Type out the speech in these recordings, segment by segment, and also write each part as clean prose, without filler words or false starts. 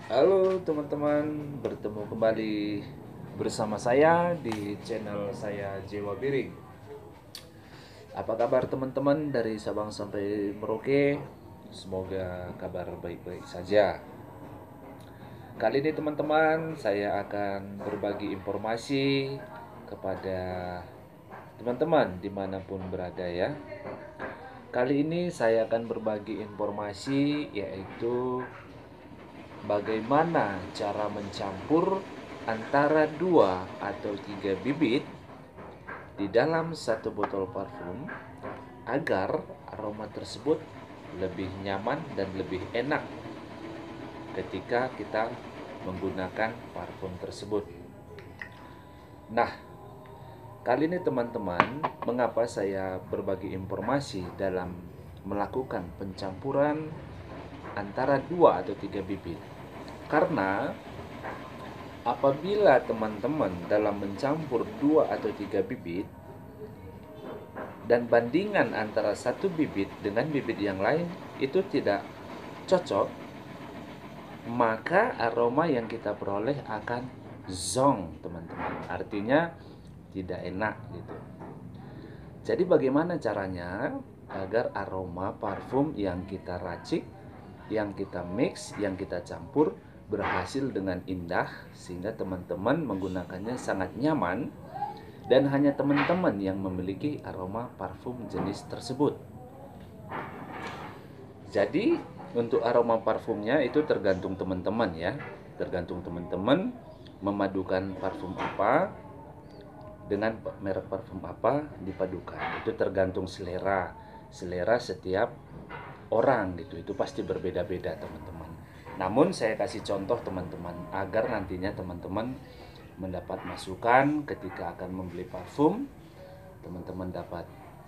Halo teman-teman, bertemu kembali bersama saya di channel saya Jewa Biring. Apa kabar teman-teman dari Sabang sampai Merauke? Semoga kabar baik-baik saja. Kali ini teman-teman, saya akan berbagi informasi kepada teman-teman dimanapun berada ya. Kali ini saya akan berbagi informasi yaitu bagaimana cara mencampur antara 2 atau 3 bibit di dalam satu botol parfum agar aroma tersebut lebih nyaman dan lebih enak ketika kita menggunakan parfum tersebut. Nah, kali ini teman-teman, mengapa saya berbagi informasi dalam melakukan pencampuran antara 2 atau 3 bibit? Karena apabila teman-teman dalam mencampur 2 atau 3 bibit dan bandingan antara satu bibit dengan bibit yang lain itu tidak cocok, maka aroma yang kita peroleh akan zonk, teman-teman. Artinya tidak enak gitu. Jadi bagaimana caranya agar aroma parfum yang kita racik, yang kita mix, yang kita campur berhasil dengan indah sehingga teman-teman menggunakannya sangat nyaman dan hanya teman-teman yang memiliki aroma parfum jenis tersebut. Jadi untuk aroma parfumnya itu tergantung teman-teman ya. Tergantung teman-teman memadukan parfum apa dengan merek parfum apa dipadukan. Itu tergantung selera. Selera setiap orang gitu. Itu pasti berbeda-beda teman-teman. Namun saya kasih contoh teman-teman agar nantinya teman-teman mendapat masukan ketika akan membeli parfum, teman-teman dapat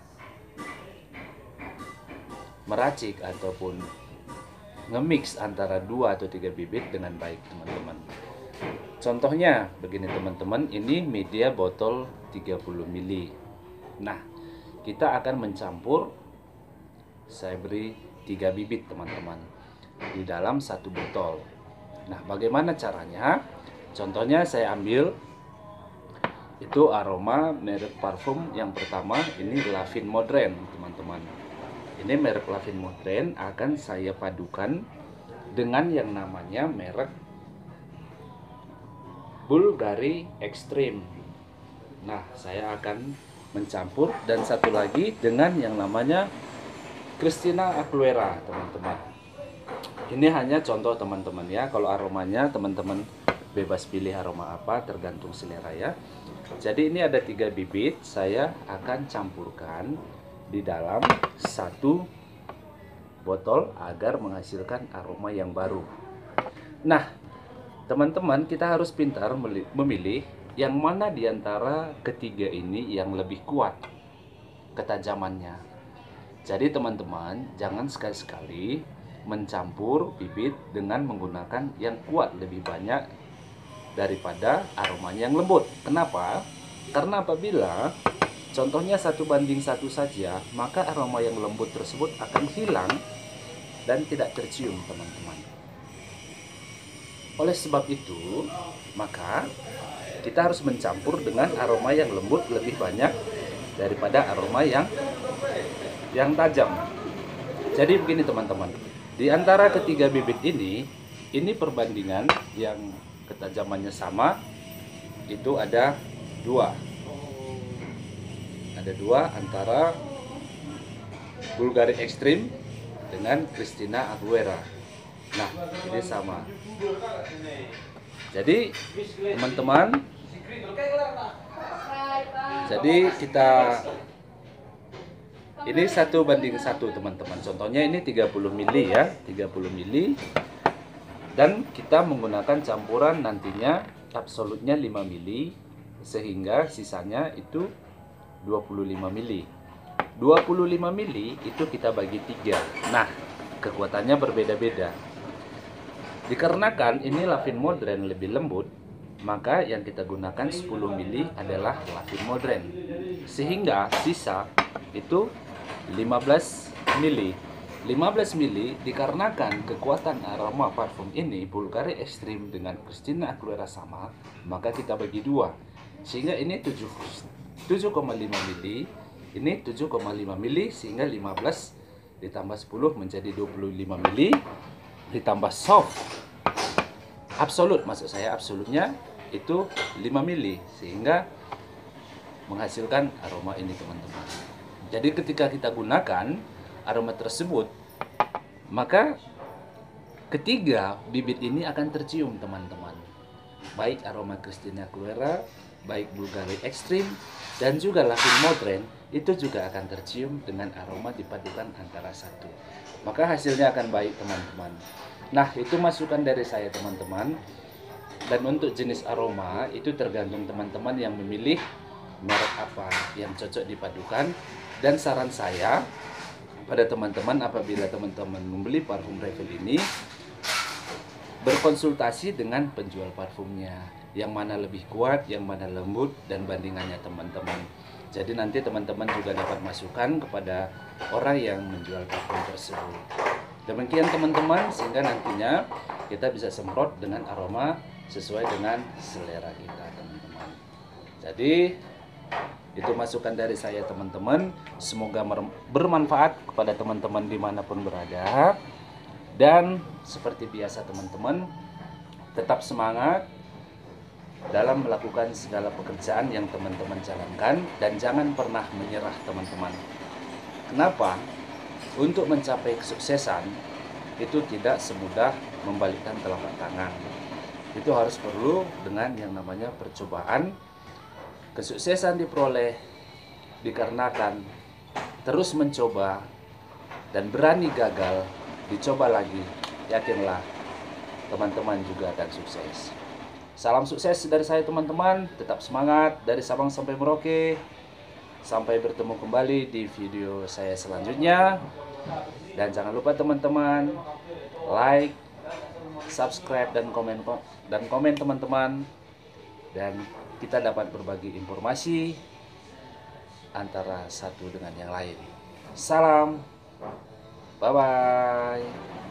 meracik ataupun nge-mix antara 2 atau 3 bibit dengan baik teman-teman. Contohnya begini teman-teman, ini media botol 30 ml. Nah, kita akan mencampur, saya beri 3 bibit teman-teman di dalam satu botol. Nah, bagaimana caranya? Contohnya saya ambil itu aroma merek parfum yang pertama, ini Lavin Modern teman-teman. Ini merek Lavin Modern akan saya padukan dengan yang namanya merek Bulgari Extreme. Nah, saya akan mencampur dan satu lagi dengan yang namanya Cristina Aguilera teman-teman. Ini hanya contoh teman-teman ya. Kalau aromanya teman-teman bebas pilih aroma apa, tergantung selera ya. Jadi ini ada 3 bibit, saya akan campurkan di dalam satu botol agar menghasilkan aroma yang baru. Nah, teman-teman, kita harus pintar memilih yang mana di antara ketiga ini yang lebih kuat ketajamannya. Jadi teman-teman, jangan sekali-sekali mencampur bibit dengan menggunakan yang kuat lebih banyak daripada aromanya yang lembut. Kenapa? Karena apabila contohnya 1:1 saja, maka aroma yang lembut tersebut akan hilang dan tidak tercium teman-teman. Oleh sebab itu, maka kita harus mencampur dengan aroma yang lembut lebih banyak daripada aroma yang tajam. Jadi begini teman-teman, di antara ketiga bibit ini perbandingan yang ketajamannya sama, itu ada 2. Ada 2 antara Bulgari Extreme dengan Cristina Aguilera. Nah, ini sama. Jadi teman-teman, jadi kita ini 1:1 teman-teman. Contohnya ini 30 ml ya, 30 ml. Dan kita menggunakan campuran nantinya absolutnya 5 ml sehingga sisanya itu 25 ml. 25 ml itu kita bagi 3. Nah, kekuatannya berbeda-beda. Dikarenakan ini Lavin Modern lebih lembut, maka yang kita gunakan 10 ml adalah Lavin Modern. Sehingga sisa itu 15 ml 15 mili dikarenakan kekuatan aroma parfum ini Bulgari Extreme dengan Cristina Aguilera sama, maka kita bagi dua. Sehingga ini 7,5 mili, ini 7,5 mili, sehingga 15 ditambah 10 menjadi 25 mili, ditambah soft absolut, maksud saya absolutnya itu 5 mili, sehingga menghasilkan aroma ini teman-teman. Jadi ketika kita gunakan aroma tersebut, maka ketiga bibit ini akan tercium teman-teman. Baik aroma Cristina Aguilera, baik Bulgari Extreme, dan juga Lavin Modern itu juga akan tercium dengan aroma dipadukan antara satu. Maka hasilnya akan baik teman-teman. Nah, itu masukan dari saya teman-teman. Dan untuk jenis aroma itu tergantung teman-teman yang memilih merek apa yang cocok dipadukan. Dan saran saya pada teman-teman, apabila teman-teman membeli parfum Revel ini, berkonsultasi dengan penjual parfumnya, yang mana lebih kuat, yang mana lembut, dan bandingannya teman-teman. Jadi nanti teman-teman juga dapat masukan kepada orang yang menjual parfum tersebut. Demikian teman-teman, sehingga nantinya kita bisa semprot dengan aroma sesuai dengan selera kita teman-teman. Jadi itu masukan dari saya teman-teman. Semoga bermanfaat kepada teman-teman dimanapun berada. Dan seperti biasa teman-teman, tetap semangat dalam melakukan segala pekerjaan yang teman-teman jalankan. Dan jangan pernah menyerah teman-teman. Kenapa? Untuk mencapai kesuksesan itu tidak semudah membalikkan telapak tangan. Itu harus perlu dengan yang namanya percobaan. Kesuksesan diperoleh dikarenakan terus mencoba dan berani gagal, dicoba lagi. Yakinlah teman-teman juga akan sukses. Salam sukses dari saya teman-teman. Tetap semangat dari Sabang sampai Merauke. Sampai bertemu kembali di video saya selanjutnya. Dan jangan lupa teman-teman like, subscribe, dan komen teman-teman. Dan kita dapat berbagi informasi antara satu dengan yang lain. Salam, bye-bye.